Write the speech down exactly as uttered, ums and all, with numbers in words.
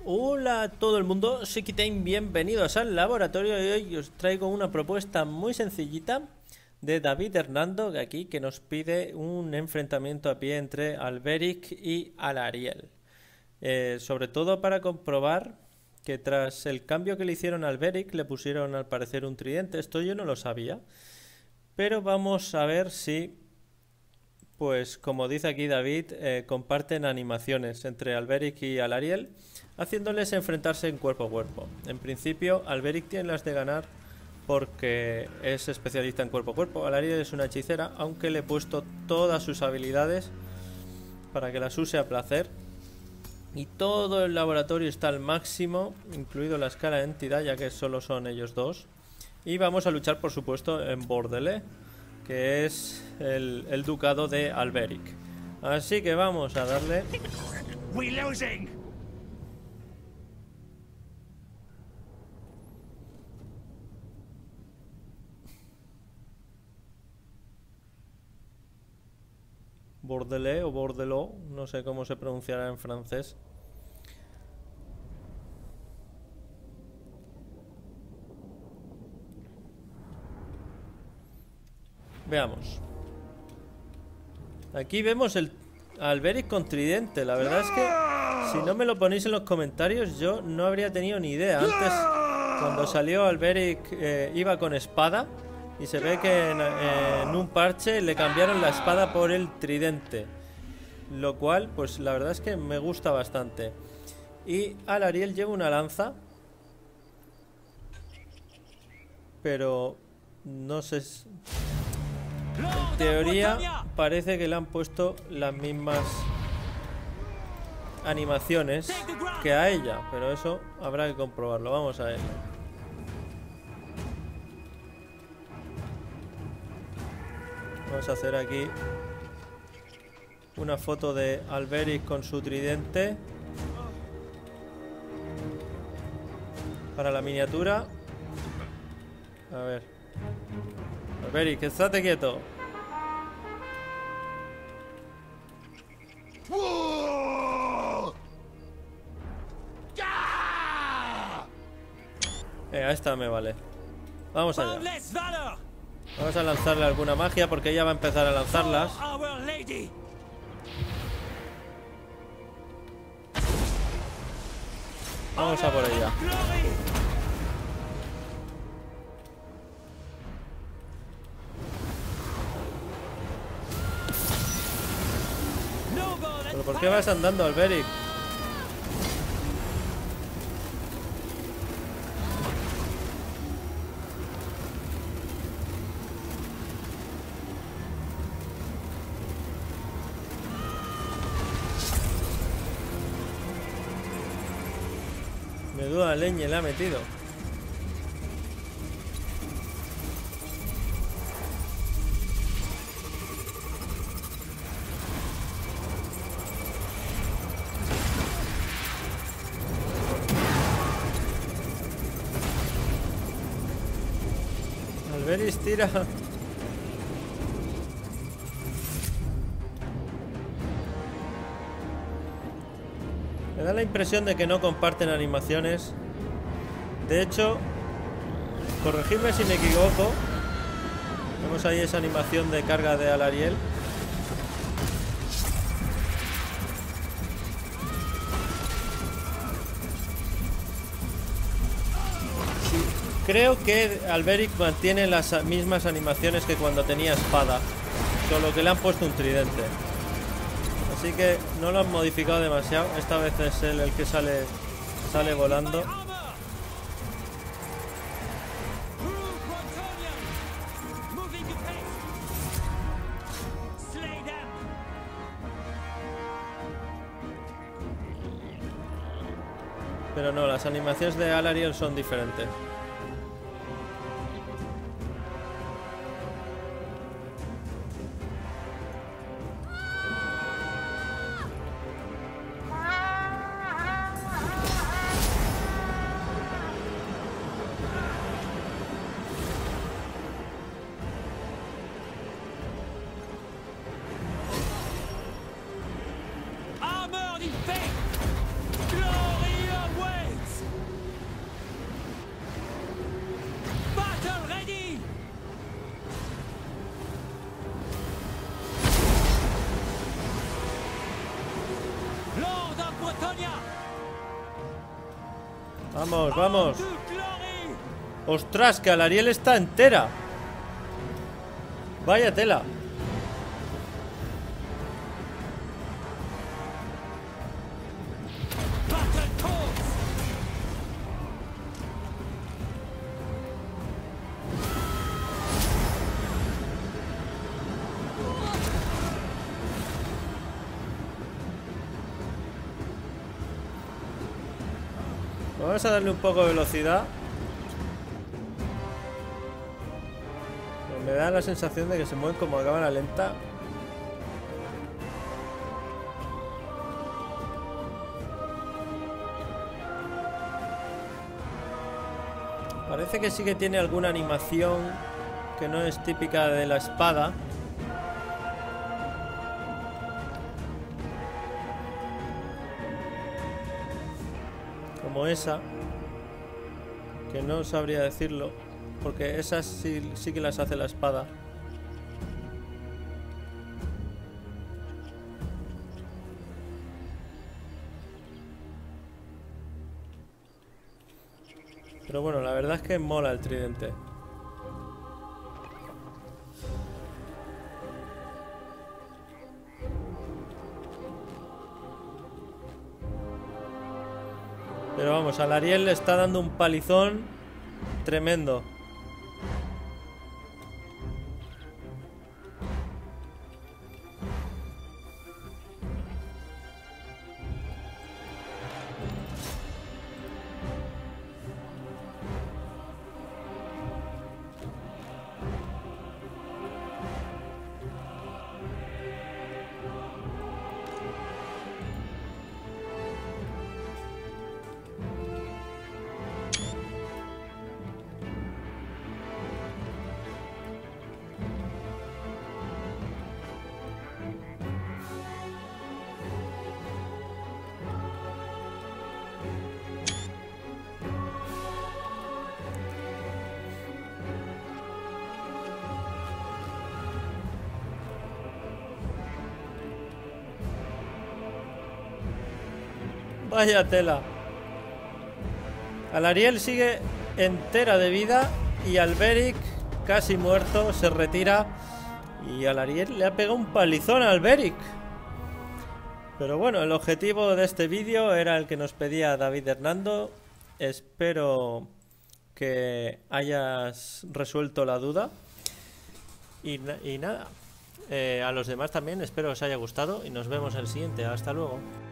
Hola a todo el mundo, soy Kitane, bienvenidos al laboratorio y hoy os traigo una propuesta muy sencillita de David Hernando que aquí que nos pide un enfrentamiento a pie entre Alberic y Alarielle. Eh, sobre todo para comprobar que tras el cambio que le hicieron a Alberic le pusieron al parecer un tridente, esto yo no lo sabía, pero vamos a ver si... Pues como dice aquí David, eh, comparten animaciones entre Alberic y Alarielle, haciéndoles enfrentarse en cuerpo a cuerpo. En principio, Alberic tiene las de ganar porque es especialista en cuerpo a cuerpo. Alarielle es una hechicera, aunque le he puesto todas sus habilidades para que las use a placer. Y todo el laboratorio está al máximo, incluido la escala de entidad, ya que solo son ellos dos. Y vamos a luchar, por supuesto, en Bordelais, que es el, el ducado de Alberic. Así que vamos a darle. Bordelais o Bordelot, no sé cómo se pronunciará en francés. Veamos. Aquí vemos el Alberic con tridente. La verdad es que si no me lo ponéis en los comentarios yo no habría tenido ni idea. Antes, cuando salió Alberic, eh, iba con espada. Y se ve que en, en un parche le cambiaron la espada por el tridente. Lo cual, pues la verdad es que me gusta bastante. Y Alarielle lleva una lanza. Pero no sé si... En teoría parece que le han puesto las mismas animaciones que a ella, pero eso habrá que comprobarlo. Vamos a ver. Vamos a hacer aquí una foto de Alberic con su tridente para la miniatura. A ver. Alberic, estate quieto. Venga, esta me vale. Vamos allá. Vamos a lanzarle alguna magia porque ella va a empezar a lanzarlas. Vamos a por ella. ¿Pero por qué vas andando, Alberic? Menuda leña le ha metido. Alberic tira. Me da la impresión de que no comparten animaciones. De hecho, corregidme si me equivoco. Vemos ahí esa animación de carga de Alarielle. Creo que Alberic mantiene las mismas animaciones que cuando tenía espada, solo que le han puesto un tridente. Así que no lo han modificado demasiado. Esta vez es él el que sale, sale volando. Pero no, las animaciones de Alarielle son diferentes. Vamos, vamos. Ostras, que Alarielle está entera. Vaya tela. Vamos a darle un poco de velocidad. Me da la sensación de que se mueven como a cámara lenta. Parece que sí que tiene alguna animación que no es típica de la espada. Como esa, que no sabría decirlo, porque esas sí, sí que las hace la espada. Pero bueno, la verdad es que mola el tridente. Pero vamos, a Alarielle le está dando un palizón tremendo. Vaya tela. Alarielle sigue entera de vida y Alberic, casi muerto, se retira. Y Alarielle le ha pegado un palizón a Alberic. Pero bueno, el objetivo de este vídeo era el que nos pedía David Hernando. Espero que hayas resuelto la duda. Y, y nada, eh, a los demás también espero os haya gustado y nos vemos en el siguiente. Hasta luego.